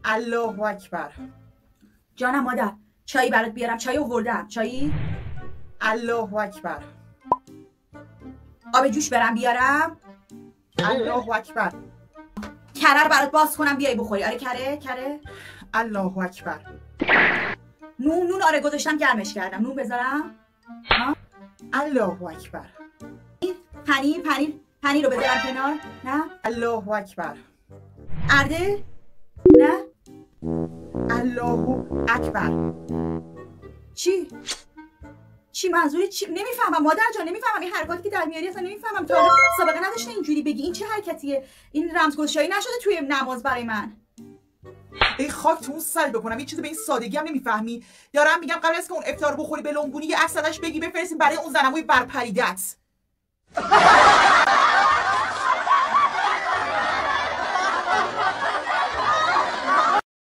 الله اکبر. جانم مادر، چایی برات بیارم؟ چای آوردم. چایی؟ الله اکبر. آب جوش برم بیارم؟ الله اکبر. کره رو برات باز کنم بیای بخوری؟ آره کره. الله اکبر. نون آره گذاشتم گرمش کردم. نون بذارم؟ الله اکبر. پنیر رو بذارم کنار؟ نه؟ الله اکبر. ارده؟ نه؟ الله اکبر. چی منظوری چی؟ نمیفهمم مادر جان، نمیفهمم این حرکاتی که در میاری اصلا نمیفهمم. تا حالا سابقه نداشته اینجوری بگی. این چه حرکتیه؟ این رمزگشایی نشده توی نماز برای من. ای خاک تو اون سر بکنم، یه چیزی به این سادگی هم نمیفهمی. دارم میگم قبل از که اون افطار بخوری به لنگونی یه عکس ازش بگی بفرستیم برای اون زنموی برپریدت.